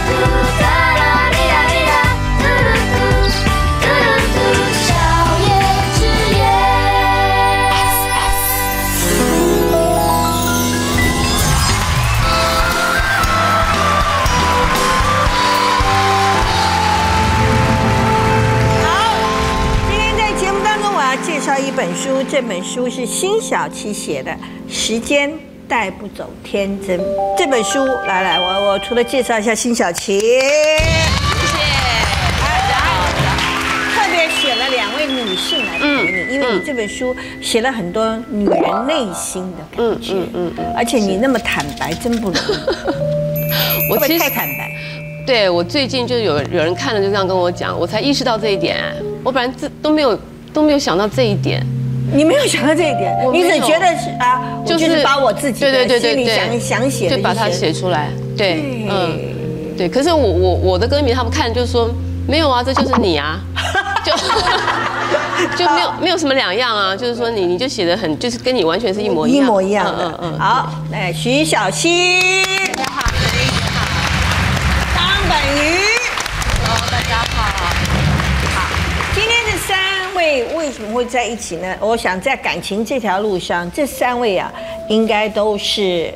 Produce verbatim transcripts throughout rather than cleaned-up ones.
一本书，这本书是辛晓琪写的《时间带不走天真》。这本书，来来，我我除了介绍一下辛晓琪，谢谢，然后特别选了两位女性来陪你，因为你这本书写了很多女人内心的感觉，嗯嗯，而且你那么坦白，真不容易。我其实太坦白。 对我最近就有有人看了就这样跟我讲，我才意识到这一点。我本来这都没有。都没有想到这一点， 你没有想到这一点，你只觉得是啊，就是把我自己的心里想想写的， 就把它写出来，对，嗯，对。可是我我我的歌迷他们看就说没有啊，这就是你啊，就就没有没有什么两样啊，就是说你你就写的很就是跟你完全是一模一样， 一模一样的。嗯嗯。好，来徐小溪，大家好，张本鱼， 大家好。 今天这三位为什么会在一起呢？我想在感情这条路上，这三位啊，应该都是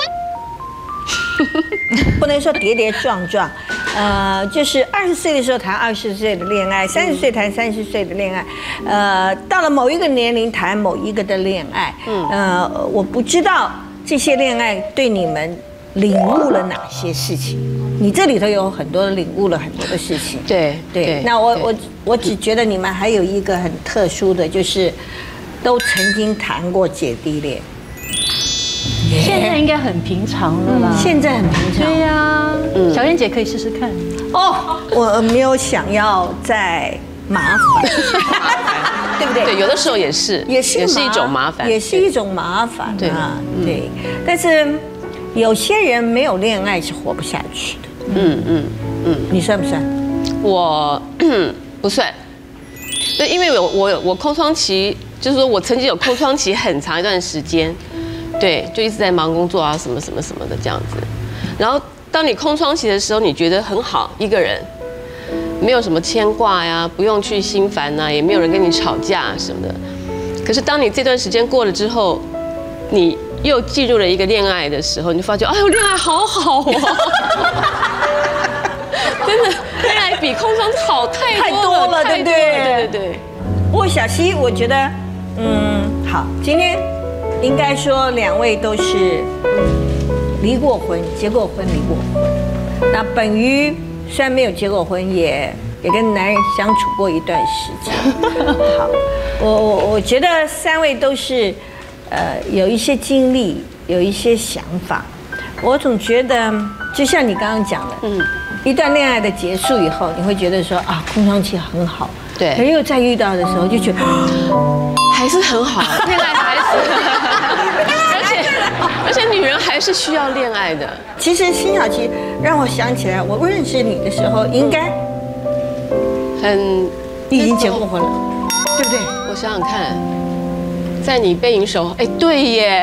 不能说跌跌撞撞，呃，就是二十岁的时候谈二十岁的恋爱，三十岁谈三十岁的恋爱，呃，到了某一个年龄谈某一个的恋爱，呃，我不知道这些恋爱对你们领悟了哪些事情。你这里头有很多领悟了很多的事情， 对对。那我我我只觉得你们还有一个很特殊的，就是都曾经谈过姐弟恋。 现在应该很平常了啦。 现在很平常。 对呀，小燕姐可以试试看。 哦，我没有想要再麻烦，对不对？ 对，有的时候也是， 也是也是一种麻烦， 也是一种麻烦啊。对，但是有些人没有恋爱是活不下去的。嗯嗯嗯，你算不算？ 我不算。对，因为我我我空窗期，就是说我曾经有空窗期很长一段时间，对，就一直在忙工作啊，什么什么什么的这样子。然后当你空窗期的时候，你觉得很好，一个人，没有什么牵挂呀，不用去心烦呐，也没有人跟你吵架什么的。可是当你这段时间过了之后，你又进入了一个恋爱的时候，你就发觉，哎呦，恋爱好好哦，真的，恋爱比空窗好太太多了，对不对？ 对对对。 不过小溪，我觉得，嗯，好，今天应该说两位都是离过婚、结过婚、离过婚。那本鱼虽然没有结过婚，也也跟男人相处过一段时间。好，我我我觉得三位都是。呃，有一些经历，有一些想法，我总觉得，就像你刚刚讲的，嗯，一段恋爱的结束以后，你会觉得说啊，空窗期很好， 对， 可是又再遇到的时候，就觉得还是很好，恋爱还是，而且而且女人还是需要恋爱的。 其实辛晓琪让我想起来，我认识你的时候，应该很， 你已经结过婚了，对不对？ 我想想看。在你背影守候，哎，对耶，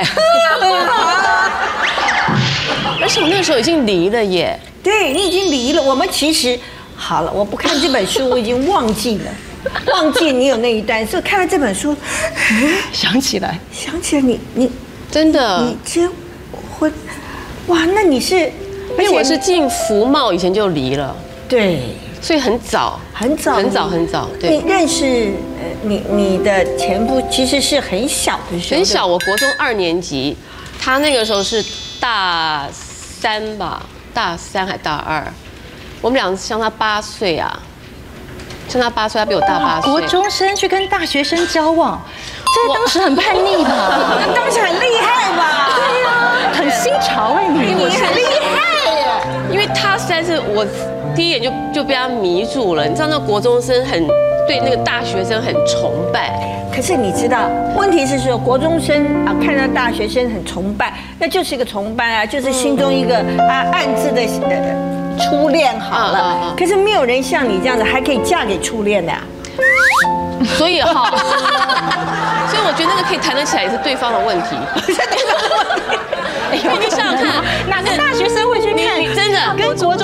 而且我那时候已经离了耶。 对，你已经离了。我们其实好了，我不看这本书，我已经忘记了，忘记你有那一段。所以看了这本书， 想起来， 想起来你你真的你结婚，哇，那你是， 因为我是进服贸以前就离了， 对， 所以很早， 很早， 很早，很早。对， 你认识。你你的前夫其实是很小的时候， 很小，我国中二年级，他那个时候是大三吧，大三还大二，我们俩相差八岁啊，相差八岁，他比我大八岁。 国中生去跟大学生交往，这当时很叛逆吧？ 当时很厉害吧？ 对呀，很新潮哎，你你很厉害耶！ 因为他实在是我第一眼就就被他迷住了，你知道那国中生很。对那个大学生很崇拜， 可是你知道，问题是说国中生啊看到大学生很崇拜，那就是一个崇拜啊，就是心中一个啊暗自的呃初恋好了。可是没有人像你这样子还可以嫁给初恋的， 所以哈，所以我觉得那个可以谈得起来也是对方的问题。因为你想想看， 哪个大学生会去看？ 真的跟国中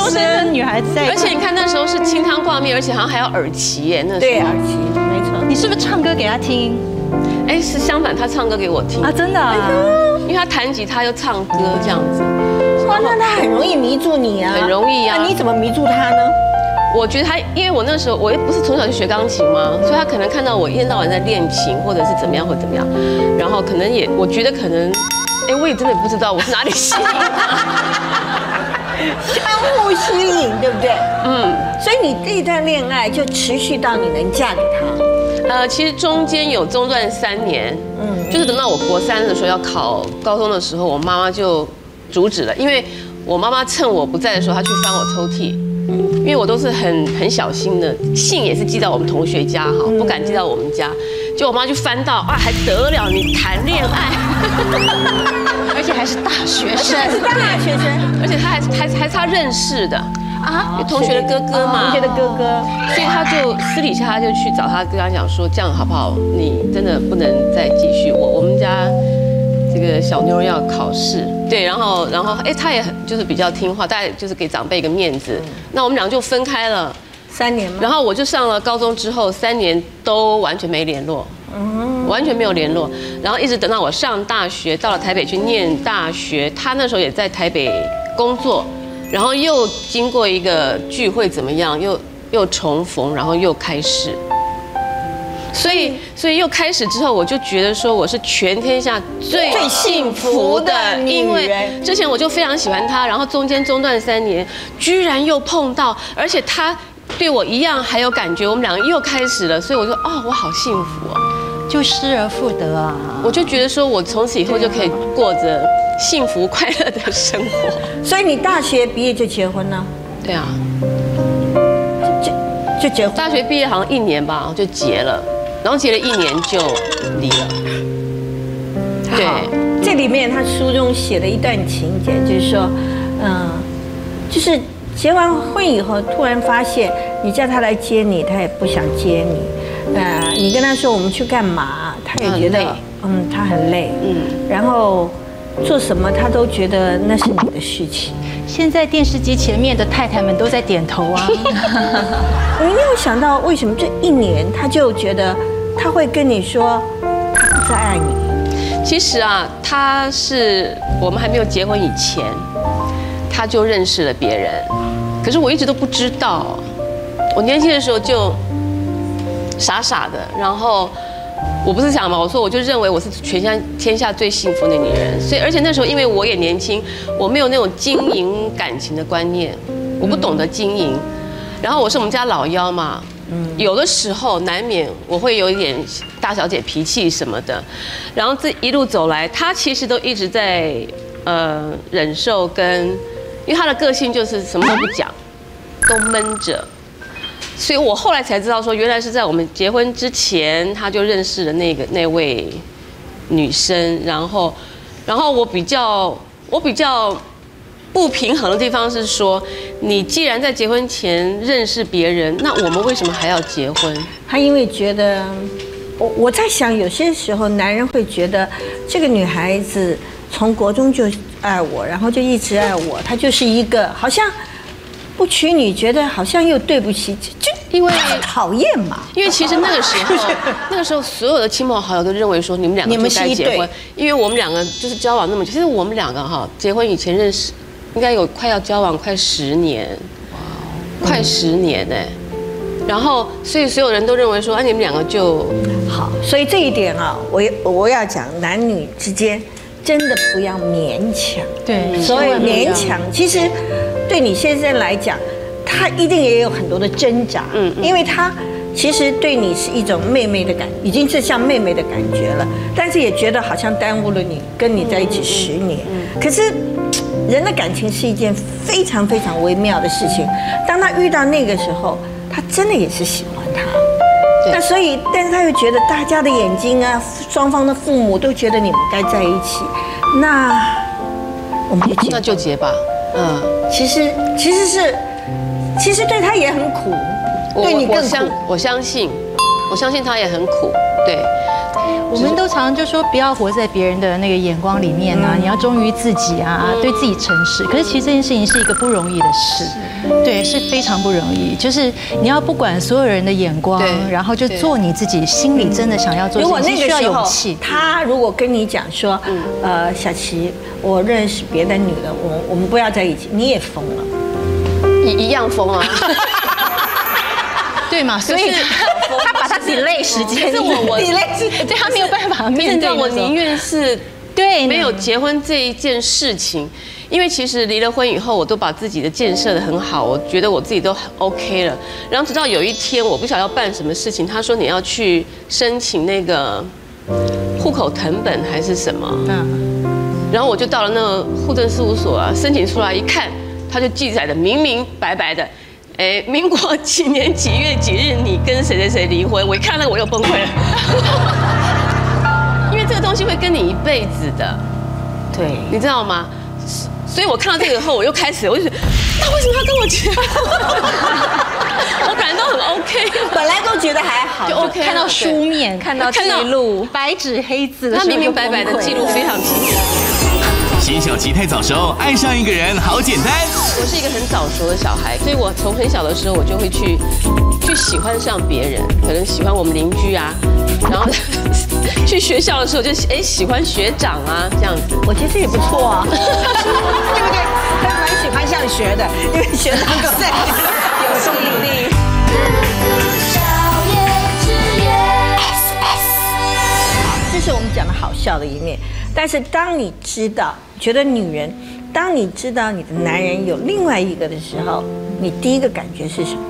都是跟女孩子在一起。 而且你看那时候是清汤挂面，而且好像还要耳机耶，那时候。 对，耳机，没错。 你是不是唱歌给他听？ 哎，是相反，他唱歌给我听啊，真的啊， 因为他弹吉他又唱歌这样子。 哇，那他很容易迷住你啊， 很容易啊。 那你怎么迷住他呢？ 我觉得他，因为我那时候我又不是从小就学钢琴嘛，所以他可能看到我一天到晚在练琴，或者是怎么样或怎么样，然后可能也，我觉得可能，哎，我也真的不知道我是哪里吸引他， 相互吸引，对不对？嗯，所以你这一段恋爱就持续到你能嫁给他。 呃，其实中间有中断三年，嗯，就是等到我国三的时候要考高中的时候，我妈妈就阻止了，因为我妈妈趁我不在的时候，她去翻我抽屉。因为我都是很很小心的，信也是寄到我们同学家哈，不敢寄到我们家。结果我妈就翻到啊，还得了，你谈恋爱， 而且还是大学生， 是大学生， 而且他还还还是他认识的啊，同学的哥哥嘛， 同学的哥哥， 所以他就私底下他就去找他，跟他讲说，这样好不好？你真的不能再继续，我我们家这个小妞要考试。对，然后，然后，哎，他也很就是比较听话，大概就是给长辈一个面子。那我们俩就分开了三年吗？ 然后我就上了高中之后，三年都完全没联络，完全没有联络。然后一直等到我上大学，到了台北去念大学，他那时候也在台北工作，然后又经过一个聚会怎么样，又又重逢，然后又开始。所以，所以又开始之后，我就觉得说我是全天下最幸福的，因为之前我就非常喜欢他，然后中间中断三年，居然又碰到，而且他对我一样还有感觉，我们两个又开始了，所以我就哦，我好幸福哦， 就失而复得啊！ 我就觉得说我从此以后就可以过着幸福快乐的生活。 所以你大学毕业就结婚了？ 对啊， 就就结婚。 大学毕业好像一年吧，就结了。然后结了一年就离了。对， 这里面他书中写了一段情节，就是说，嗯，就是结完婚以后，突然发现你叫他来接你，他也不想接你。呃，你跟他说我们去干嘛，他也觉得，嗯，他很累，嗯，然后做什么他都觉得那是你的事情。 现在电视机前面的太太们都在点头啊。 你没有想到为什么这一年他就觉得他会跟你说他不再爱你？ 其实啊，他是我们还没有结婚以前，他就认识了别人，可是我一直都不知道。我年轻的时候就傻傻的，然后我不是讲嘛，我说我就认为我是全下天下最幸福的女人，所以而且那时候因为我也年轻，我没有那种经营感情的观念，我不懂得经营，然后我是我们家老幺嘛，有的时候难免我会有一点大小姐脾气什么的，然后这一路走来，她其实都一直在呃忍受跟，因为她的个性就是什么都不讲，都闷着。所以我后来才知道，说原来是在我们结婚之前，他就认识了那个那位女生，然后，然后我比较我比较不平衡的地方是说，你既然在结婚前认识别人，那我们为什么还要结婚？ 他因为觉得，我我在想，有些时候男人会觉得这个女孩子从国中就爱我，然后就一直爱我，她就是一个好像。不娶你，觉得好像又对不起，就因为讨厌嘛。 因为其实那个时候，那个时候所有的亲朋好友都认为说你们两个就该结婚，因为我们两个就是交往那么久。其实我们两个哈结婚以前认识，应该有快要交往快十年，快十年哎。然后所以所有人都认为说，啊你们两个就好。所以这一点啊，我我要讲男女之间真的不要勉强。 对， 所谓勉强，其实。对你先生来讲，他一定也有很多的挣扎，嗯，因为他其实对你是一种妹妹的感，已经是像妹妹的感觉了，但是也觉得好像耽误了你跟你在一起十年。可是人的感情是一件非常非常微妙的事情，当他遇到那个时候，他真的也是喜欢他。那所以，但是他又觉得大家的眼睛啊，双方的父母都觉得你们该在一起，那我们就结， 那就结吧。嗯， 其实其实是，其实对他也很苦，对你更苦。 我相信，我相信他也很苦，对。 我们都常常就说不要活在别人的那个眼光里面啊，你要忠于自己啊，对自己诚实。可是其实这件事情是一个不容易的事，对，是非常不容易。就是你要不管所有人的眼光，然后就做你自己心里真的想要做的事情，需要勇气。 他如果跟你讲说，呃，小琪，我认识别的女的，我我们不要在一起，你也疯了， 一一样疯啊。 对嘛？所以他把他 delay 时间， 是我我 delay 时间，对他没有办法面对。 我宁愿是对没有结婚这一件事情，因为其实离了婚以后，我都把自己的建设得很好，我觉得我自己都很 OK 了。然后直到有一天，我不晓得要办什么事情，他说你要去申请那个户口誊本还是什么，嗯，然后我就到了那个户政事务所啊，申请出来一看，他就记载的明明白白的。哎，民国几年几月几日，你跟谁谁谁离婚？我一看那个我又崩溃了，因为这个东西会跟你一辈子的， 对， 你知道吗？所以我看到这个以后，我又开始，我就觉得，那为什么要跟我结婚？我本来都很 OK， 本来都觉得还好， 就 OK。 看到书面，看到记录，白纸黑字的， 他明明白白的记录非常清楚。 辛晓琪太早熟，爱上一个人好简单。 我是一个很早熟的小孩，所以我从很小的时候我就会去去喜欢上别人，可能喜欢我们邻居啊，然后去学校的时候就哎喜欢学长啊这样子。 我觉得这也不错啊，对不对？他蛮喜欢上学的，因为学长在有动力。这是我们讲的好笑的一面，但是当你知道，觉得女人，当你知道你的男人有另外一个的时候，你第一个感觉是什么？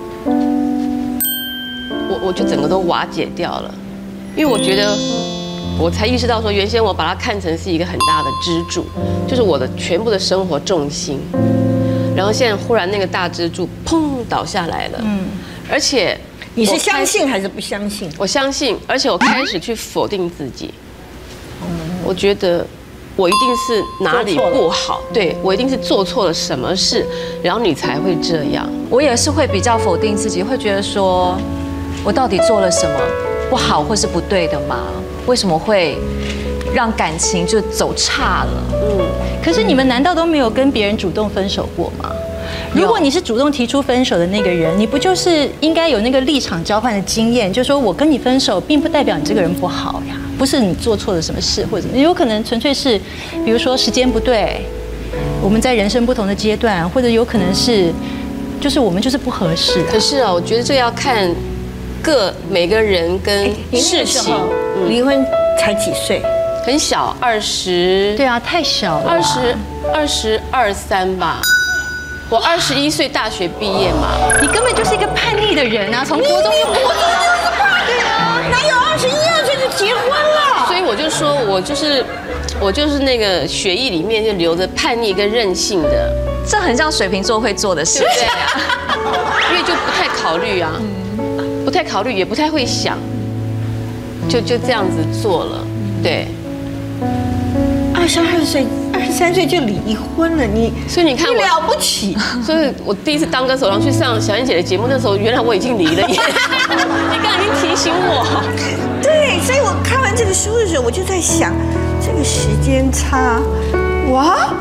我我就整个都瓦解掉了，因为我觉得，我才意识到说，原先我把它看成是一个很大的支柱，就是我的全部的生活重心，然后现在忽然那个大支柱砰倒下来了，嗯，而且。 你是相信还是不相信？ 我相信，而且我开始去否定自己。我觉得我一定是哪里不好，对我一定是做错了什么事，然后你才会这样。 我也是会比较否定自己，会觉得说，我到底做了什么不好或是不对的吗？为什么会让感情就走差了？ 嗯，可是你们难道都没有跟别人主动分手过吗？如果你是主动提出分手的那个人，你不就是应该有那个立场交换的经验？就是说我跟你分手，并不代表你这个人不好呀，不是你做错了什么事，或者有可能纯粹是，比如说时间不对，我们在人生不同的阶段，或者有可能是，就是我们就是不合适啊。 可是啊，我觉得这要看各每个人跟事情。 离婚才几岁？ 很小，二十。 对啊，太小了。 二十二十二三吧。我二十一岁大学毕业嘛， 你根本就是一个叛逆的人啊！从国中， 国中就是叛逆啊，哪有二十一二岁就结婚了？ 所以我就说我就是我就是那个血液里面就流着叛逆跟任性的， 这很像水瓶座会做的事， 对不对啊？因为就不太考虑啊，不太考虑，也不太会想，就就这样子做了，对。 二十二岁、二十三岁就离婚了，你所以你看我了不起。 所以我第一次当歌手，然后去上小燕姐的节目，那时候原来我已经离了耶。你刚才已经提醒我。 对，所以我看完这个书的时候，我就在想，这个时间差，哇，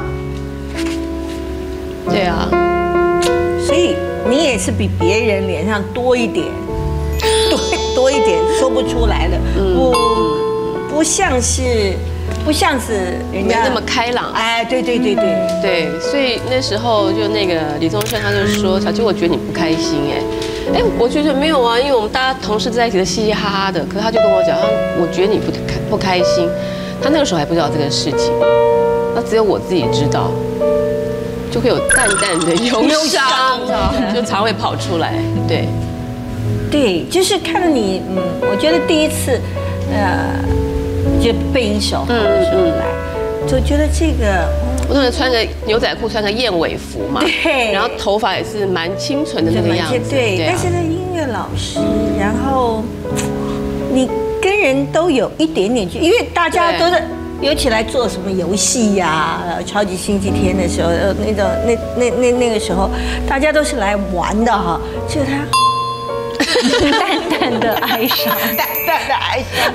对啊， 所以你也是比别人脸上多一点，多多一点说不出来的，不不像是。不像是人家没那么开朗， 哎，对对对对对，所以那时候就那个李宗盛他就说，小琪，我觉得你不开心哎，哎，我觉得没有啊，因为我们大家同事在一起的嘻嘻哈哈的，可是他就跟我讲，他我觉得你不开不开心，他那个时候还不知道这个事情，那只有我自己知道，就会有淡淡的忧伤，就常会跑出来，对， 对，就是看到你，嗯，我觉得第一次，呃。就背影手的时候来，就觉得这个， 我当时穿个牛仔裤，穿个燕尾服嘛， 对， 然后头发也是蛮清纯的那个样子， 对。但是呢，音乐老师，然后你跟人都有一点点距，因为大家都是尤其来做什么游戏呀，超级星期天的时候，那种那那那那个时候，大家都是来玩的哈，就他。 淡淡的哀伤， 淡淡的哀伤。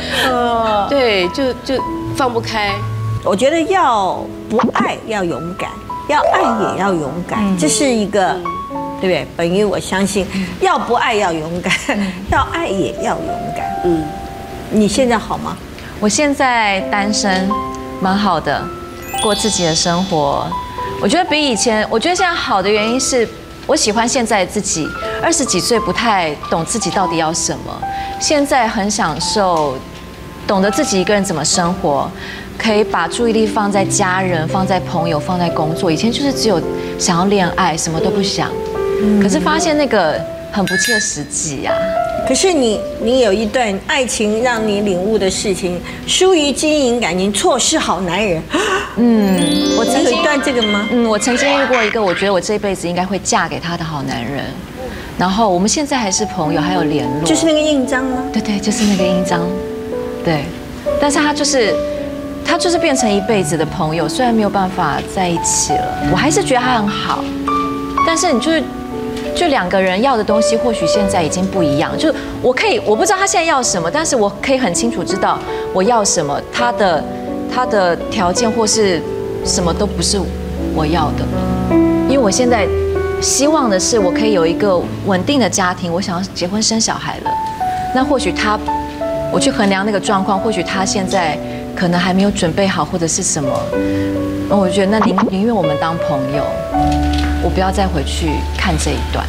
对，就就放不开。 我觉得要不爱要勇敢，要爱也要勇敢，这是一个，对不对？本于我相信，要不爱要勇敢，要爱也要勇敢。嗯，你现在好吗？ 我现在单身，蛮好的，过自己的生活。我觉得比以前，我觉得现在好的原因是我喜欢现在自己。二十几岁不太懂自己到底要什么，现在很享受，懂得自己一个人怎么生活。可以把注意力放在家人、放在朋友、放在工作。以前就是只有想要恋爱，什么都不想。可是发现那个很不切实际呀。 可是你，你有一段爱情让你领悟的事情，疏于经营感情，错失好男人。 嗯，我曾经有一段这个吗？ 嗯，我曾经遇过一个，我觉得我这辈子应该会嫁给他的好男人。然后我们现在还是朋友，还有联络。 就是那个印章吗？ 对对，就是那个印章。对，但是他就是。他就是变成一辈子的朋友，虽然没有办法在一起了，我还是觉得他很好。但是你就是，就两个人要的东西，或许现在已经不一样。就是我可以，我不知道他现在要什么，但是我可以很清楚知道我要什么，他的他的条件或是什么都不是我要的。因为我现在希望的是，我可以有一个稳定的家庭，我想要结婚生小孩了。那或许他，我去衡量那个状况，或许他现在。可能还没有准备好，或者是什么，那我觉得那宁宁愿我们当朋友，我不要再回去看这一段。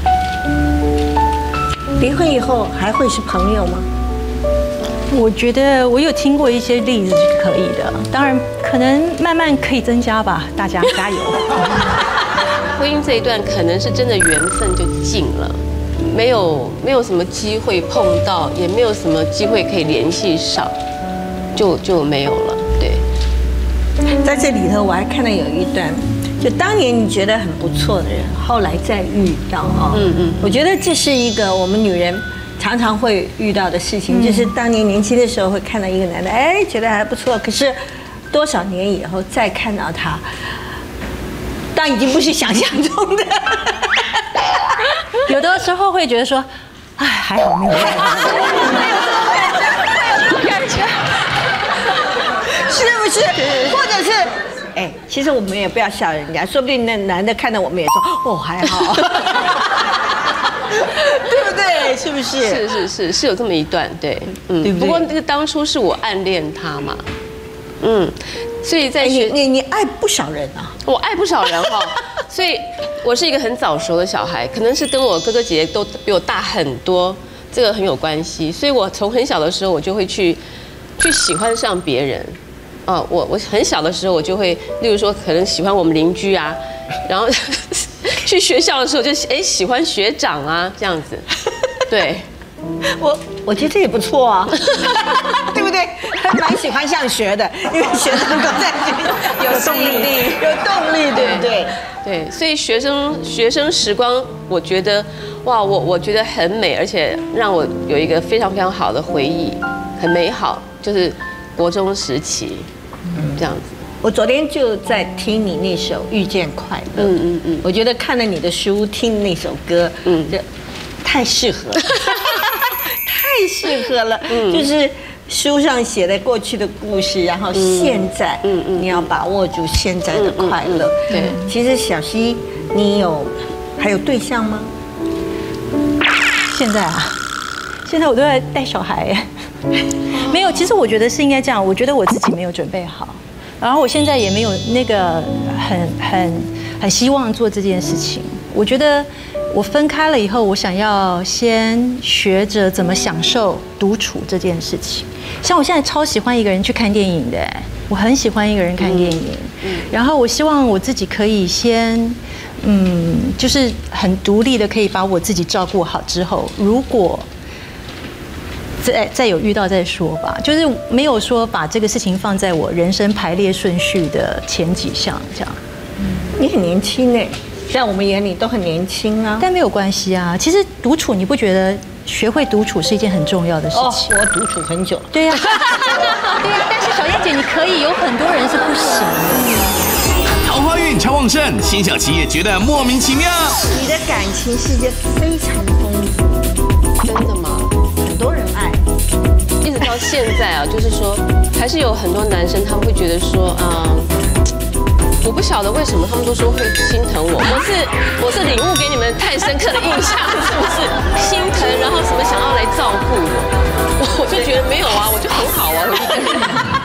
离婚以后还会是朋友吗？ 我觉得我有听过一些例子是可以的，当然可能慢慢可以增加吧，大家加油。 婚姻这一段可能是真的缘分就尽了，没有没有什么机会碰到，也没有什么机会可以联系上。就就没有了，对。 在这里头，我还看到有一段，就当年你觉得很不错的人，后来再遇到啊，嗯嗯，我觉得这是一个我们女人常常会遇到的事情，就是当年年轻的时候会看到一个男的，哎，觉得还不错，可是多少年以后再看到他，当已经不是想象中的。 有的时候会觉得说，哎，还好没有。 是不是？或者是，哎，其实我们也不要笑人家，说不定那男的看到我们也说，哦，还好，对不对？是不是？ 是是是是有这么一段，对，嗯，对不对？不过那个当初是我暗恋他嘛，嗯，所以在学你你你爱不少人啊， 我爱不少人哈，所以我是一个很早熟的小孩，可能是跟我哥哥姐姐都比我大很多，这个很有关系，所以我从很小的时候我就会去去喜欢上别人。哦，我我很小的时候，我就会，例如说，可能喜欢我们邻居啊，然后去学校的时候就哎喜欢学长啊，这样子，对， 我我觉得这也不错啊，对不对？还蛮喜欢上学的，因为学生都在有动力，有动力，对不对？ 对，所以学生学生时光，我觉得哇，我我觉得很美，而且让我有一个非常非常好的回忆，很美好，就是国中时期。这样子， 我昨天就在听你那首《遇见快乐》，嗯嗯嗯，我觉得看了你的书，听那首歌，嗯，就太适合了，太适合了，嗯，就是书上写的过去的故事，然后现在，嗯嗯，你要把握住现在的快乐，对。其实小希，你有还有对象吗？ 现在啊，现在我都在带小孩，没有。其实我觉得是应该这样，我觉得我自己没有准备好。然后我现在也没有那个很很很希望做这件事情。我觉得我分开了以后，我想要先学着怎么享受独处这件事情。像我现在超喜欢一个人去看电影的，我很喜欢一个人看电影。然后我希望我自己可以先，嗯，就是很独立的，可以把我自己照顾好之后，如果再再有遇到再说吧，就是没有说把这个事情放在我人生排列顺序的前几项这样。 你很年轻哎，在我们眼里都很年轻啊。 但没有关系啊，其实独处你不觉得学会独处是一件很重要的事情？ 哦，我独处很久了。 对呀、啊，对呀、啊。但是小燕姐你可以，有很多人是不行的。 桃花运超旺盛，辛晓琪也觉得莫名其妙。 你的感情世界非常丰富。 真的吗？ 很多人爱， 一直到到现在啊，就是说，还是有很多男生他们会觉得说，嗯，我不晓得为什么他们都说会心疼我，我是我是领悟给你们太深刻的印象，是不是？心疼，然后什么想要来照顾我，我我就觉得没有啊，我就很好啊，我就觉得。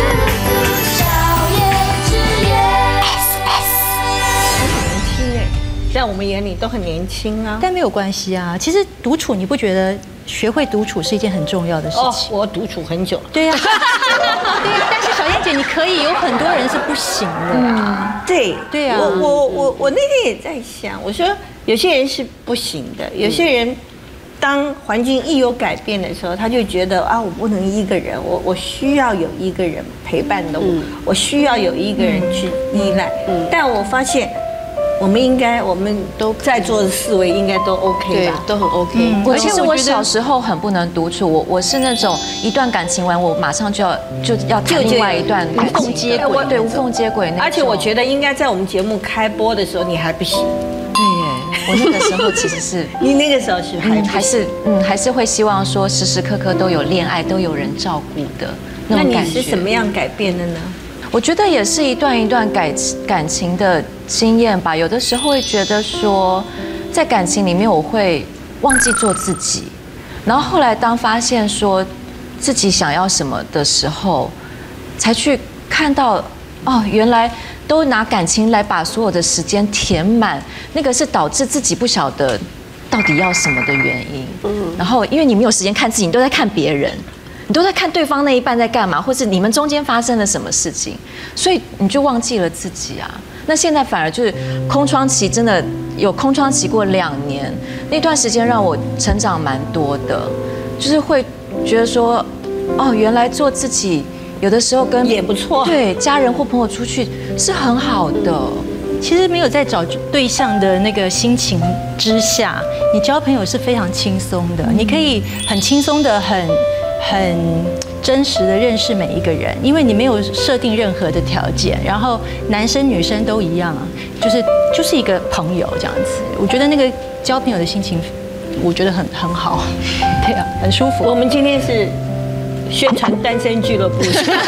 在我们眼里都很年轻啊， 但没有关系啊。其实独处，你不觉得学会独处是一件很重要的事情？哦， 我独处很久了。 对呀、啊，对呀、啊。但是小燕姐，你可以，有很多人是不行的啊。 对对啊。 我我我我那天也在想，我说有些人是不行的，有些人当环境一有改变的时候，他就觉得啊，我不能一个人，我我需要有一个人陪伴的我，嗯、我需要有一个人去依赖。嗯。但我发现。我们应该，我们都在座的四位应该都 OK 吧？ 都很 OK。 嗯、而且我小时候很不能独处，我我是那种一段感情完，我马上就要就要谈另外一段感情， 无缝接轨， 对，无缝接轨那种。 而且我觉得应该在我们节目开播的时候，你还不行。 对耶，我那个时候其实是你那个时候是还、嗯、 还是嗯还是会希望说时时刻刻都有恋爱，都有人照顾的那种感觉。 那你是怎么样改变的呢？ 我觉得也是一段一段感感情的经验吧。有的时候会觉得说，在感情里面我会忘记做自己，然后后来当发现说自己想要什么的时候，才去看到哦，原来都拿感情来把所有的时间填满，那个是导致自己不晓得到底要什么的原因。嗯，然后因为你没有时间看自己，你都在看别人。你都在看对方那一半在干嘛，或是你们中间发生了什么事情，所以你就忘记了自己啊。那现在反而就是空窗期，真的有空窗期过两年，那段时间让我成长蛮多的，就是会觉得说，哦，原来做自己有的时候跟也不错， 对家人或朋友出去是很好的。 其实没有在找对象的那个心情之下，你交朋友是非常轻松的，你可以很轻松的很。很真实的认识每一个人，因为你没有设定任何的条件，然后男生女生都一样啊，就是就是一个朋友这样子。我觉得那个交朋友的心情，我觉得很很好，对啊，很舒服。 我们今天是宣传单身俱乐部。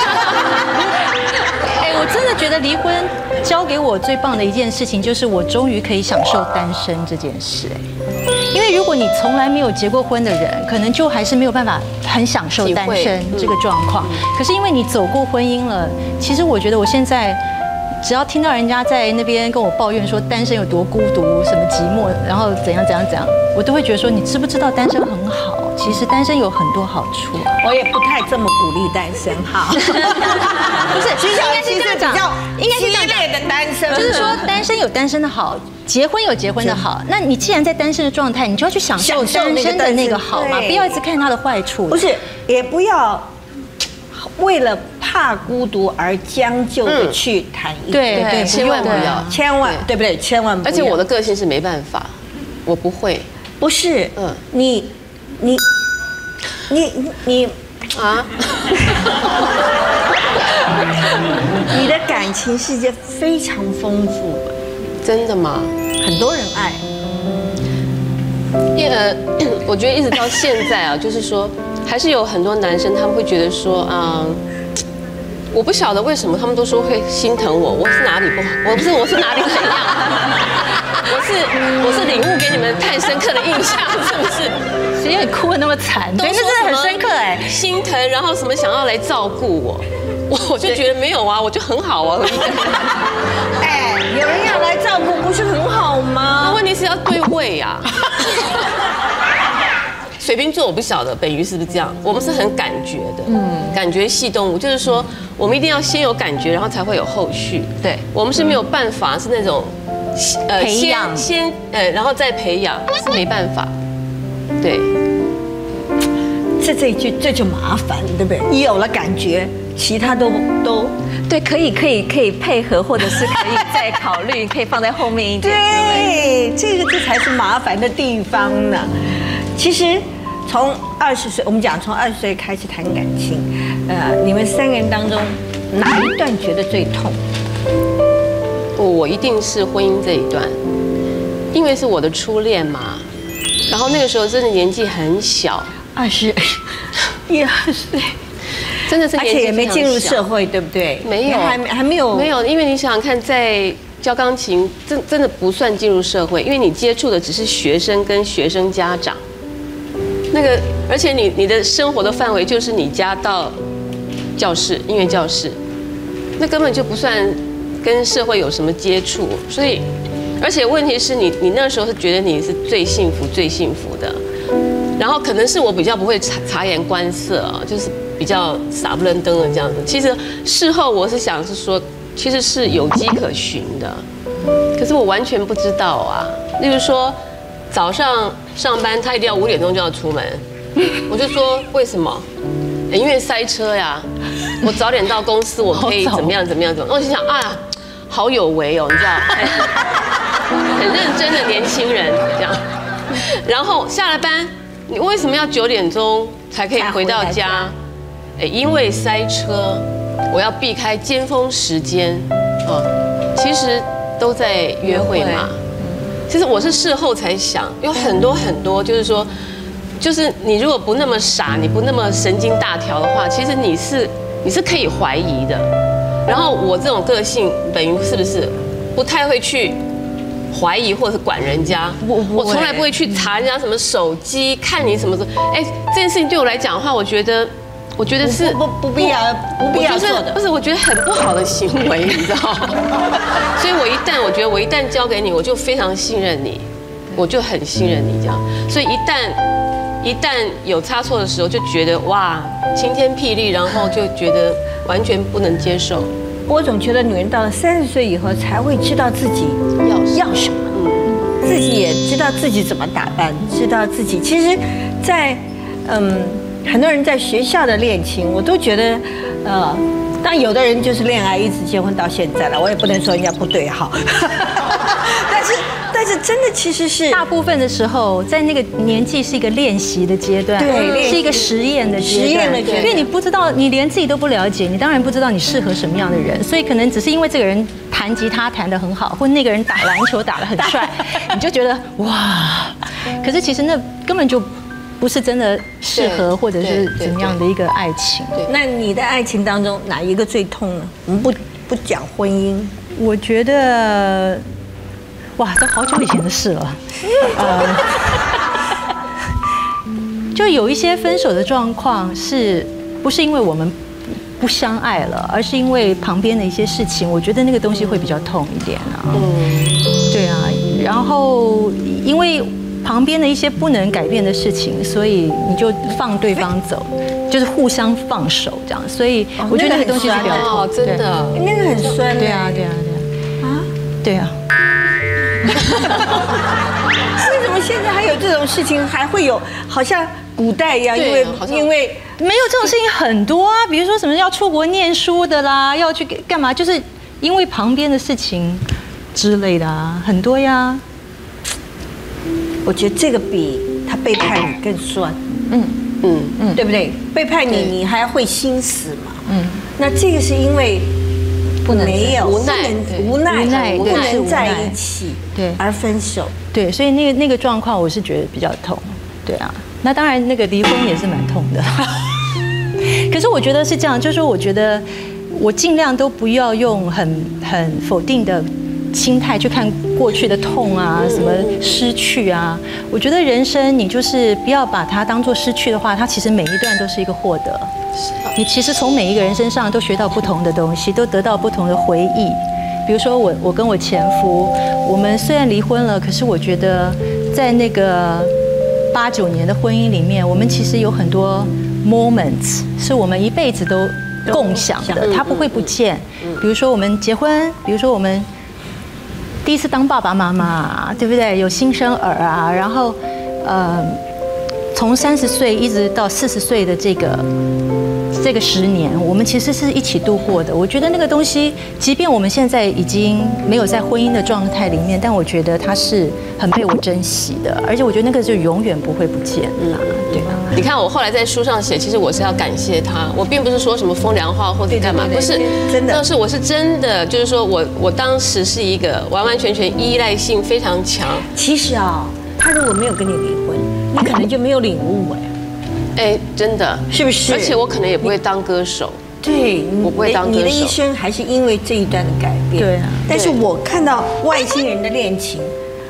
哎，我真的觉得离婚教给我最棒的一件事情，就是我终于可以享受单身这件事。哎。因为如果你从来没有结过婚的人，可能就还是没有办法很享受单身这个状况。可是因为你走过婚姻了，其实我觉得我现在只要听到人家在那边跟我抱怨说单身有多孤独、什么寂寞，然后怎样怎样怎样，我都会觉得说你知不知道单身很好？其实单身有很多好处。 我也不太这么鼓励单身哈。 不是，其实应该是这样讲，应该是激烈的单身， 就是说单身有单身的好。结婚有结婚的好，那你既然在单身的状态，你就要去享受单身的那个好嘛，不要一直看它的坏处。 不是，也不要为了怕孤独而将就的去谈一对对， 千万不要， 千万对不对？千万不要。 而且我的个性是没办法，我不会。 不是，嗯，你你你你啊，你的感情世界非常丰富。 真的吗？ 很多人爱， 因为我觉得一直到现在啊，就是说，还是有很多男生他们会觉得说，嗯，我不晓得为什么他们都说会心疼我，我是哪里不好？我不是，我是哪里怎样？我是我是领悟给你们太深刻的印象，是不是？ 谁有你哭得那么惨？ 对， 那真的很深刻哎， 心疼，然后什么想要来照顾我，我我就觉得没有啊，我就很好啊。 哎，有人要来照顾，不是很好吗？ 那问题是要对位呀。水瓶座我不晓得本鱼是不是这样，我们是很感觉的，嗯，感觉系动物，就是说我们一定要先有感觉，然后才会有后续。 对， 我们是没有办法是那种， 呃，培养先呃，然后再培养是没办法。对， 这这一句这就麻烦，对不对？你有了感觉，其他都都对，可以可以可以配合，或者是可以再考虑，可以放在后面一点。 对，这个这才是麻烦的地方呢。其实从二十岁，我们讲从二十岁开始谈感情，呃，你们三个人当中哪一段觉得最痛？ 我一定是婚姻这一段，因为是我的初恋嘛。然后那个时候真的年纪很小， 二十一二岁， 真的是而年纪且也没进入非常小社会，对不对？ 没有， 还没还没有没有，因为你想想看，在教钢琴真真的不算进入社会，因为你接触的只是学生跟学生家长，那个，而且你你的生活的范围就是你家到教室，音乐教室，那根本就不算跟社会有什么接触，所以，而且问题是你你那时候是觉得你是最幸福最幸福的，然后可能是我比较不会察察言观色啊，就是比较傻不愣登的这样子。其实事后我是想是说，其实是有迹可循的，可是我完全不知道啊。例如说，早上上班他一定要五点钟就要出门，我就说为什么？因为塞车呀。我早点到公司，我可以怎么样怎么样怎么样？我心想啊，好有为哦，你知道，很认真的年轻人这样。然后下了班，你为什么要九点钟才可以回到家？哎，因为塞车，我要避开尖峰时间啊。其实都在约会嘛。其实我是事后才想，有很多很多，就是说，就是你如果不那么傻，你不那么神经大条的话，其实你是你是可以怀疑的。然后我这种个性，本于是不是不太会去怀疑或者是管人家？我我从来不会去查人家什么手机，看你什么什么。哎，这件事情对我来讲的话，我觉得。我觉得是不不不必要不必要做的， 不是，我觉得很不好的行为，你知道吗？所以我一旦我觉得我一旦交给你，我就非常信任你，我就很信任你这样。所以一旦一旦有差错的时候，就觉得哇晴天霹雳，然后就觉得完全不能接受。 我总觉得女人到了三十岁以后才会知道自己要要什么，嗯，自己也知道自己怎么打扮，知道自己其实，在嗯。很多人在学校的恋情，我都觉得，呃，当然有的人就是恋爱一直结婚到现在了，我也不能说人家不对哈。但是，但是真的其实是大部分的时候，在那个年纪是一个练习的阶段， 对， 是一个实验的阶段，实验的阶段，因为你不知道，你连自己都不了解，你当然不知道你适合什么样的人，所以可能只是因为这个人弹吉他弹得很好，或那个人打篮球打得很帅，你就觉得哇，可是其实那根本就。不是真的适合，或者是怎么样的一个爱情。 那你的爱情当中哪一个最痛呢？我们不不讲婚姻， 我觉得，哇，都好久以前的事了。呃，就有一些分手的状况，是不是因为我们不相爱了，而是因为旁边的一些事情？我觉得那个东西会比较痛一点啊。嗯，对啊，然后因为。旁边的一些不能改变的事情，所以你就放对方走，就是互相放手这样。所以我觉得那个东西是比较痛， 真的， 那个很酸。 对啊，对啊，对啊。啊？对啊。 为什么现在还有这种事情？还会有好像古代一样，因为因为没有这种事情很多啊，比如说什么要出国念书的啦，要去干嘛，就是因为旁边的事情之类的啊，很多呀。 我觉得这个比他背叛你更酸，嗯嗯嗯，对不对？背叛你，你还会心死嘛？嗯，那这个是因为不能没有无奈无奈不能在一起，对，而分手， 对，所以那个那个状况我是觉得比较痛，对啊。那当然那个离婚也是蛮痛的，可是我觉得是这样，就是说我觉得我尽量都不要用很很否定的。心态去看过去的痛啊，什么失去啊，我觉得人生你就是不要把它当作失去的话，它其实每一段都是一个获得。你其实从每一个人身上都学到不同的东西，都得到不同的回忆。比如说我，我跟我前夫，我们虽然离婚了，可是我觉得在那个八九年的婚姻里面，我们其实有很多 moments 是我们一辈子都共享的，它不会不见。比如说我们结婚，比如说我们。第一次当爸爸妈妈，对不对？有新生儿啊，然后，呃，从三十岁一直到四十岁的这个这个十年，我们其实是一起度过的。我觉得那个东西，即便我们现在已经没有在婚姻的状态里面，但我觉得它是很被我珍惜的，而且我觉得那个就永远不会不见啦，对吧？ 你看我后来在书上写，其实我是要感谢他，我并不是说什么风凉话或者干嘛，不是真的， 但是我是真的，就是说我我当时是一个完完全全依赖性非常强。 其实啊，他如果没有跟你离婚，你可能就没有领悟哎。 哎，真的是不是？ 而且我可能也不会当歌手。 对， 我不会当歌手。 你的一生还是因为这一段的改变。 对啊。 但是我看到外星人的恋情，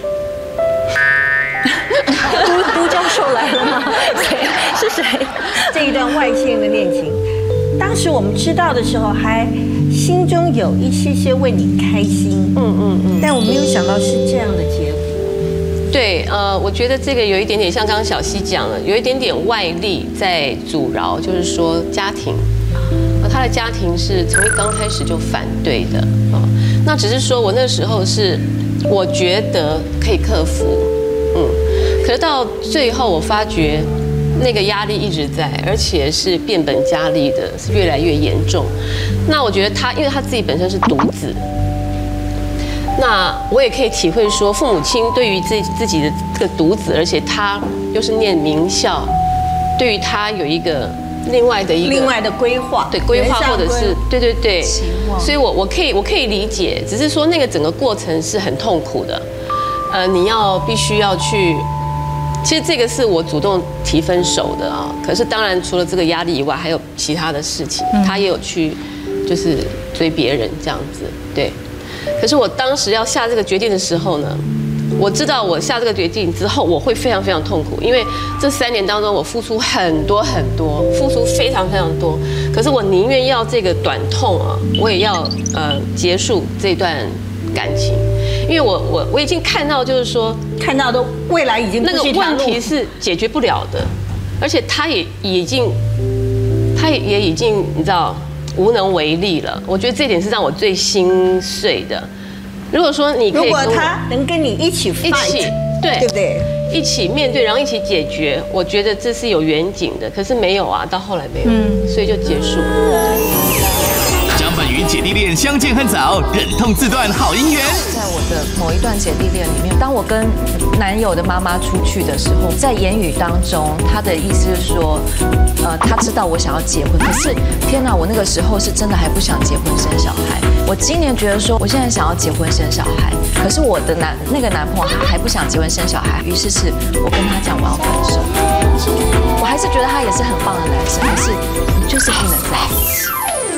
都都教授来了吗？谁？是谁？ 这一段外星人的恋情，当时我们知道的时候，还心中有一些些为你开心。嗯嗯嗯。但我没有想到是这样的结果。 对，呃，我觉得这个有一点点像刚刚小溪讲了，有一点点外力在阻挠，就是说家庭，他的家庭是从一刚开始就反对的啊。那只是说我那时候是我觉得可以克服，嗯，可是到最后我发觉那个压力一直在，而且是变本加厉的，是越来越严重。那我觉得他，因为他自己本身是独子。那我也可以体会说，父母亲对于自自己的这个独子，而且他又是念名校，对于他有一个另外的一个另外的规划， 对规划或者是对对对期望， 所以我我可以我可以理解，只是说那个整个过程是很痛苦的，呃，你要必须要去，其实这个是我主动提分手的啊，可是当然除了这个压力以外，还有其他的事情，他也有去就是追别人这样子，对。可是我当时要下这个决定的时候呢，我知道我下这个决定之后，我会非常非常痛苦，因为这三年当中我付出很多很多，付出非常非常多。可是我宁愿要这个短痛啊，我也要呃结束这段感情，因为我我我已经看到，就是说看到的未来已经那个问题是解决不了的，而且他也已经，他也已经你知道。无能为力了，我觉得这点是让我最心碎的。如果说你可以， 如果他能跟你一起 fight, 一起对对不对？ 一起面对，然后一起解决，我觉得这是有远景的。可是没有啊，到后来没有，嗯，所以就结束了。 张本与姐弟恋相见恨早，忍痛自断好姻缘。 在我的某一段姐弟恋里面，当我跟男友的妈妈出去的时候，在言语当中，他的意思是说，呃，他知道我想要结婚，可是天哪，我那个时候是真的还不想结婚生小孩。我今年觉得说，我现在想要结婚生小孩，可是我的男那个男朋友他还不想结婚生小孩，于是是我跟他讲我要分手。我还是觉得他也是很棒的男生，可是你就是不能在一起。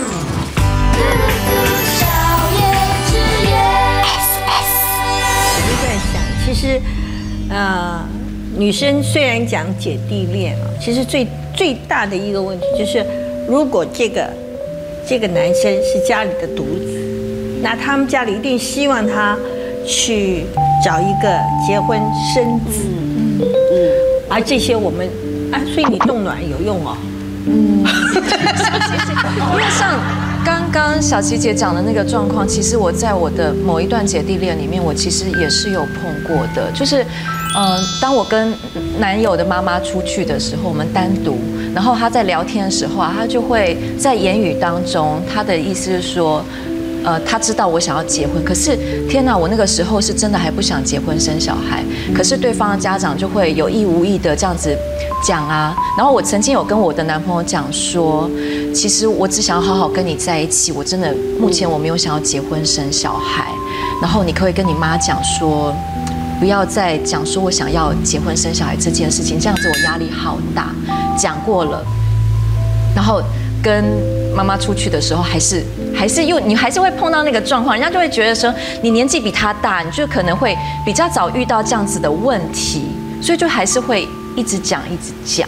其实，呃，女生虽然讲姐弟恋啊，其实最最大的一个问题就是，如果这个这个男生是家里的独子，那他们家里一定希望他去找一个结婚生子，嗯嗯，而这些我们啊，所以你冻卵有用哦， 嗯，因为像。刚刚小琪姐讲的那个状况，其实我在我的某一段姐弟恋里面，我其实也是有碰过的。就是，嗯、呃，当我跟男友的妈妈出去的时候，我们单独，然后他在聊天的时候啊，他就会在言语当中，他的意思是说，呃，他知道我想要结婚，可是天哪，我那个时候是真的还不想结婚生小孩，可是对方的家长就会有意无意的这样子讲啊。然后我曾经有跟我的男朋友讲说。其实我只想要好好跟你在一起，我真的目前我没有想要结婚生小孩。然后你可不可以跟你妈讲说，不要再讲说我想要结婚生小孩这件事情，这样子我压力好大。讲过了，然后跟妈妈出去的时候，还是还是又你还是会碰到那个状况，人家就会觉得说你年纪比他大，你就可能会比较早遇到这样子的问题，所以就还是会一直讲一直讲。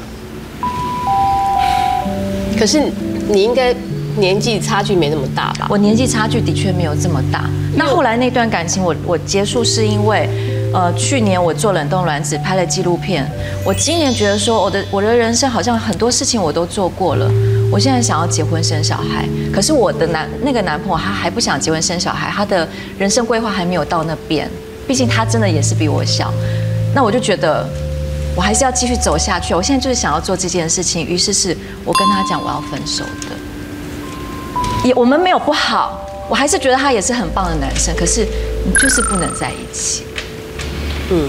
可是。你应该年纪差距没那么大吧？ 我年纪差距的确没有这么大。那后来那段感情我我结束是因为，呃，去年我做冷冻卵子拍了纪录片，我今年觉得说我的我的人生好像很多事情我都做过了，我现在想要结婚生小孩，可是我的男那个男朋友他还不想结婚生小孩，他的人生规划还没有到那边，毕竟他真的也是比我小，那我就觉得。我还是要继续走下去。我现在就是想要做这件事情，于是是我跟他讲我要分手的。也我们没有不好，我还是觉得他也是很棒的男生，可是你就是不能在一起。 嗯，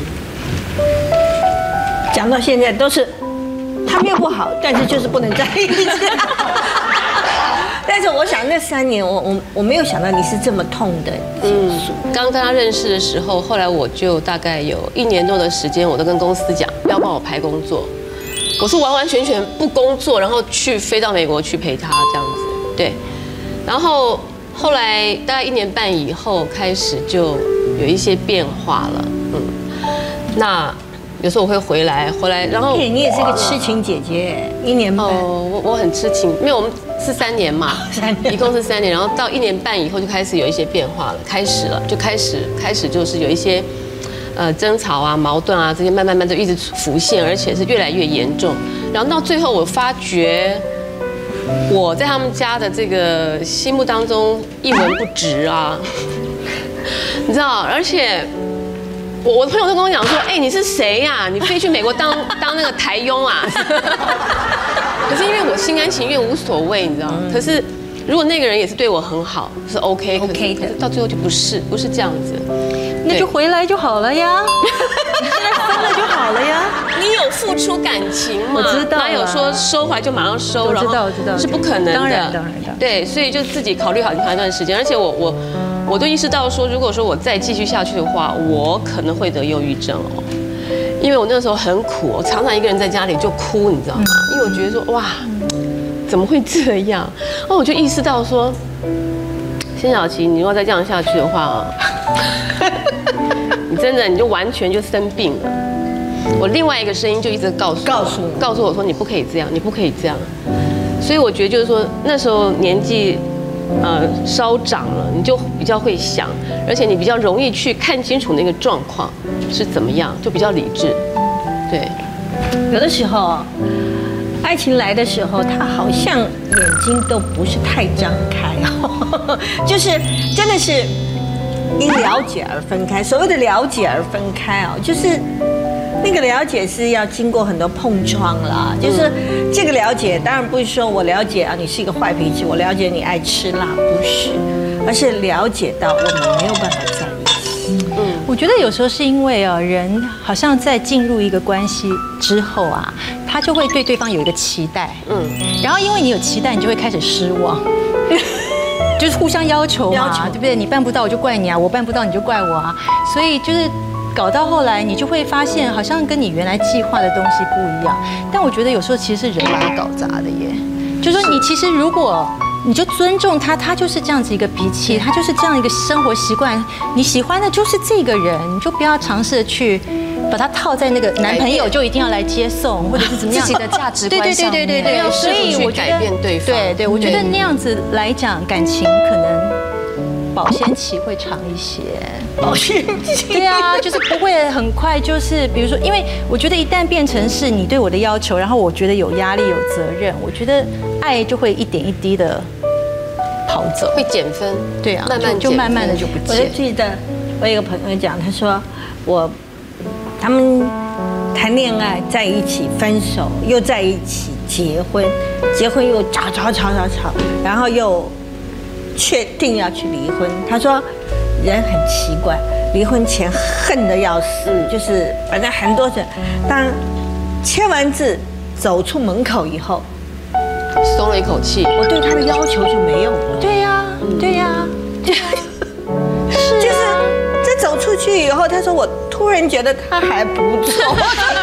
讲到现在都是他没有不好，但是就是不能在一起。但是我想那三年，我我我没有想到你是这么痛的结束。 嗯，刚跟他认识的时候，后来我就大概有一年多的时间，我都跟公司讲，不要帮我排工作， 我是完完全全不工作，然后去飞到美国去陪他这样子，对。然后后来大概一年半以后开始就有一些变化了，嗯。那有时候我会回来，回来然后你也是个痴情姐姐，一年半。 哦，我我很痴情，没有我们是三年嘛， 三年一共是三年，然后到一年半以后就开始有一些变化了，开始了，就开始开始就是有一些。呃，争吵啊、矛盾啊，这些慢慢慢就一直浮现，而且是越来越严重。然后到最后，我发觉我在他们家的这个心目当中一文不值啊，你知道？而且我我的朋友都跟我讲说，哎，你是谁呀？你飞去美国当当那个台佣啊？可是因为我心甘情愿，无所谓，你知道？可是如果那个人也是对我很好，是 OK OK 的， 可是到最后就不是，不是这样子。 那就回来就好了呀，你现在分了就好了呀。 你有付出感情吗？ 我知道， 哪有说收回来就马上收？ 我知道，我知道， 是不可能的。 当然，当然的。 对，所以就自己考虑好很长一段时间，而且我我我都意识到说，如果说我再继续下去的话，我可能会得忧郁症哦，因为我那时候很苦，我常常一个人在家里就哭，你知道吗？因为我觉得说哇，怎么会这样？然后我就意识到说，辛晓琪，你如果再这样下去的话啊。你真的你就完全就生病了。我另外一个声音就一直告诉我告诉我告诉我说你不可以这样，你不可以这样。所以我觉得就是说那时候年纪呃稍长了，你就比较会想，而且你比较容易去看清楚那个状况是怎么样，就比较理智。对， 有的时候爱情来的时候，他好像眼睛都不是太张开哦，就是真的是。因了解而分开，所谓的了解而分开啊，就是那个了解是要经过很多碰撞啦。就是这个了解，当然不是说我了解啊，你是一个坏脾气，我了解你爱吃辣，不是，而是了解到我们没有办法在一起。 嗯，我觉得有时候是因为啊，人好像在进入一个关系之后啊，他就会对对方有一个期待，嗯，然后因为你有期待，你就会开始失望。就是互相要求嘛，对不对？你办不到我就怪你啊，我办不到你就怪我啊，所以就是搞到后来，你就会发现好像跟你原来计划的东西不一样。但我觉得有时候其实是人把它搞砸的耶。就说你其实如果你就尊重他，他就是这样子一个脾气，他就是这样一个生活习惯，你喜欢的就是这个人，你就不要尝试的去把他套在那个男朋友就一定要来接送，或者是怎么样自己的价值观上面， 对对对对对，所以我觉得改变对方， 对对，我觉得那样子来讲，感情可能保鲜期会长一些。 保鲜期？ 对啊，就是不会很快，就是比如说，因为我觉得一旦变成是你对我的要求，然后我觉得有压力、有责任，我觉得爱就会一点一滴的跑走， 会减分。 对啊， 慢慢就慢慢的就不见。 我就记得我有一个朋友讲，他说我他们谈恋爱在一起，分手又在一起结婚，结婚又吵吵吵吵吵，然后又确定要去离婚。他说人很奇怪，离婚前恨得要死，就是反正很多人，当签完字走出门口以后， 松了一口气， 我对他的要求就没有了。 对呀，对呀，对，是， 就是这走出去以后，他说我突然觉得他还不错。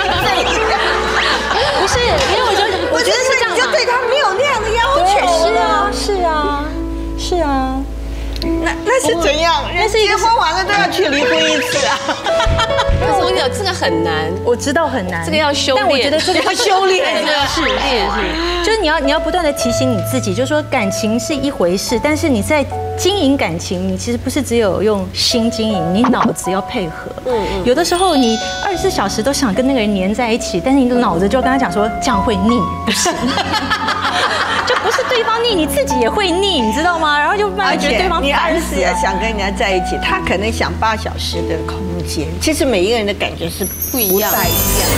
不是，因为我觉得我觉得是这样，就对他没有那样的要求。 是啊，是啊，是啊。 那那是怎样？人结婚完了都要去离婚一次啊！ 但是我跟你讲，这个很难， 我知道很难， 这个要修炼。 但我觉得这个要修炼， 是是是，就是你要你要不断的提醒你自己，就是说感情是一回事，但是你在经营感情，你其实不是只有用心经营，你脑子要配合。嗯嗯。有的时候你二十四小时都想跟那个人黏在一起，但是你的脑子就跟他讲说这样会腻，不行。就不是对方腻，你自己也会腻，你知道吗？然后就慢慢觉得对方你二十四小时想跟人家在一起，他可能想八小时的空间。其实每一个人的感觉是不一样， 不太一样。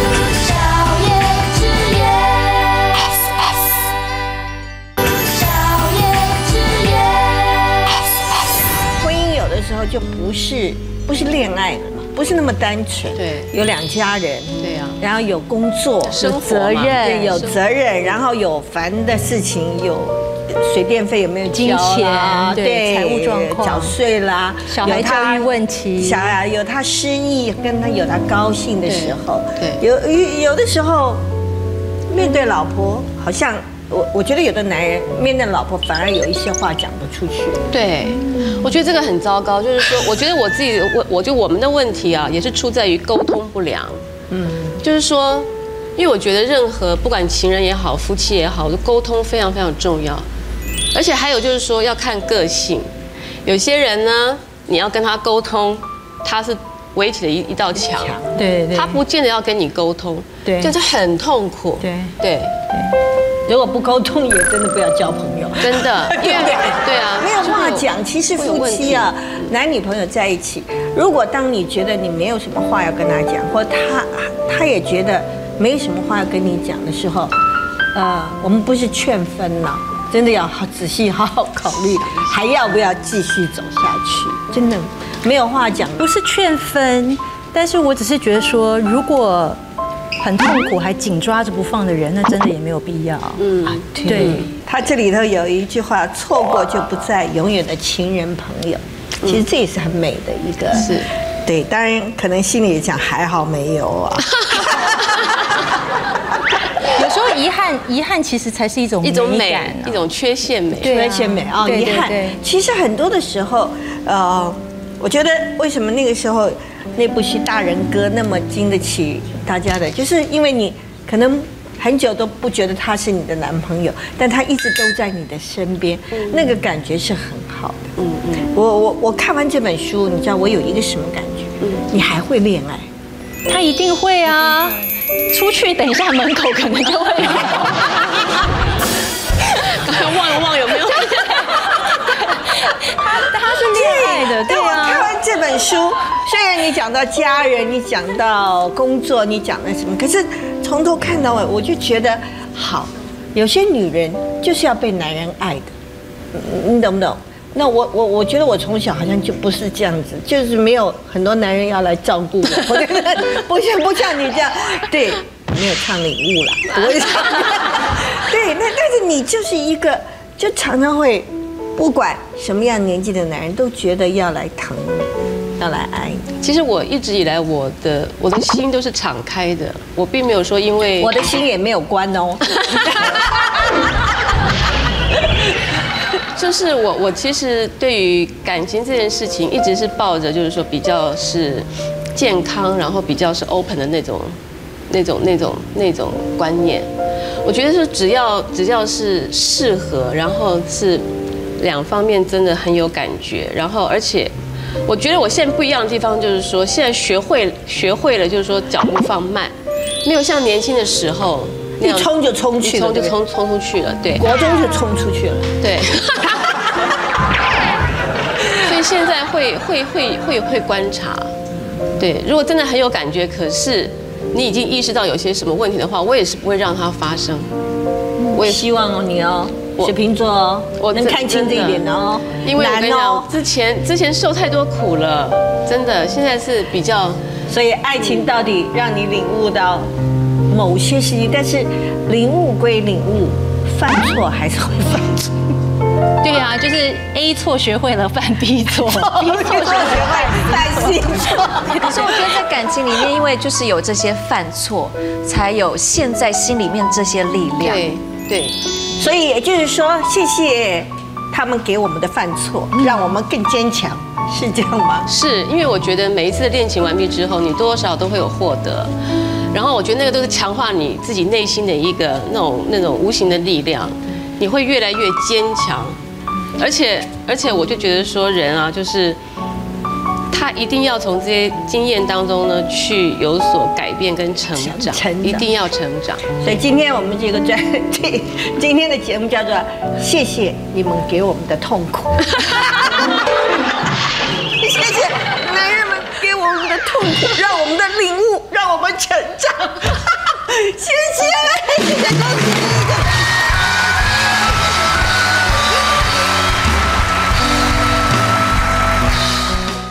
婚姻有的时候就不是不是恋爱了嘛，不是那么单纯。 对， 有两家人。 对呀。 然后有工作， 有责任， 对，有责任，然后有烦的事情，有水电费有没有金钱，对，财务状况， 缴税啦， 小孩教育问题， 小孩有他失意，跟他有他高兴的时候， 对， 有有有的时候面对老婆，好像我我觉得有的男人面对老婆反而有一些话讲不出去。 对，我觉得这个很糟糕，就是说，我觉得我自己，我我觉得我们的问题啊，也是出在于沟通不良。嗯，就是说，因为我觉得任何不管情人也好，夫妻也好，沟通非常非常重要。而且还有就是说要看个性，有些人呢，你要跟他沟通，他是围起了一一道墙， 对对， 他不见得要跟你沟通， 对， 就是很痛苦， 对对。 如果不沟通，也真的不要交朋友。 真的，因为对啊， 没有话讲。其实夫妻啊，男女朋友在一起，如果当你觉得你没有什么话要跟他讲，或他他也觉得没有什么话要跟你讲的时候，呃，我们不是劝分了，真的要好仔细好好考虑，还要不要继续走下去？真的没有话讲， 不是劝分，但是我只是觉得说，如果很痛苦还紧抓着不放的人，那真的也没有必要。嗯，对。 他这里头有一句话：“错过就不再，永远的情人朋友。”其实这也是很美的一个。 是。 对，当然可能心里讲还好没有啊。 有时候遗憾，遗憾其实才是一种一种美感， 一种缺陷美， 缺陷美啊，遗憾。其实很多的时候，呃，我觉得为什么那个时候那部戏《大人哥》那么经得起大家的，就是因为你可能很久都不觉得他是你的男朋友，但他一直都在你的身边，那个感觉是很好的。嗯嗯。我我我看完这本书，你知道我有一个什么感觉？嗯，你还会恋爱？ 他一定会啊。出去等一下门口可能就会有。 刚才望一望有没有？ 他他是恋爱的，对啊。 看完这本书，虽然你讲到家人，你讲到工作，你讲到什么，可是从头看到尾，我就觉得好，有些女人就是要被男人爱的，你懂不懂？那我我我觉得我从小好像就不是这样子，就是没有很多男人要来照顾我，我觉得不像不像你这样，对，没有唱领悟啦，不会唱。对，那但是你就是一个，就常常会，不管什么样年纪的男人都觉得要来疼你，要来爱你。 其实我一直以来我的我的心都是敞开的，我并没有说因为我的心也没有关哦。 就是我，我其实对于感情这件事情，一直是抱着就是说比较是健康，然后比较是 open 的那种、那种、那种、那种观念。我觉得是只要只要是适合，然后是两方面真的很有感觉，然后而且我觉得我现在不一样的地方就是说，现在学会学会了，就是说脚步放慢，没有像年轻的时候。 一冲就冲去了， 一冲就冲冲出去了，对， 国中就冲出去了， 对。所以现在会会会会会观察，对，如果真的很有感觉，可是你已经意识到有些什么问题的话，我也是不会让它发生。 我也希望哦，你哦，水瓶座哦，我能看清这一点哦， 因为我跟你讲，之前之前受太多苦了，真的，现在是比较， 所以爱情到底让你领悟到某些事情，但是领悟归领悟，犯错还是会犯错。 对啊，就是 A 错学会了，犯 B 错 ，B 错学会犯 C 错。 可是我觉得在感情里面，因为就是有这些犯错，才有现在心里面这些力量。 对对， 所以也就是说，谢谢他们给我们的犯错，让我们更坚强，是这样吗？ 是因为我觉得每一次的恋情完毕之后，你多多少少都会有获得。然后我觉得那个都是强化你自己内心的一个那种那种无形的力量，你会越来越坚强，而且而且我就觉得说人啊，就是他一定要从这些经验当中呢去有所改变跟成长，一定要成长。 所以今天我们这个专题，今天的节目叫做“谢谢你们给我们的痛苦”，谢谢男人们给我们的痛苦，让我们的领悟，让我们成长。谢谢，谢谢公司。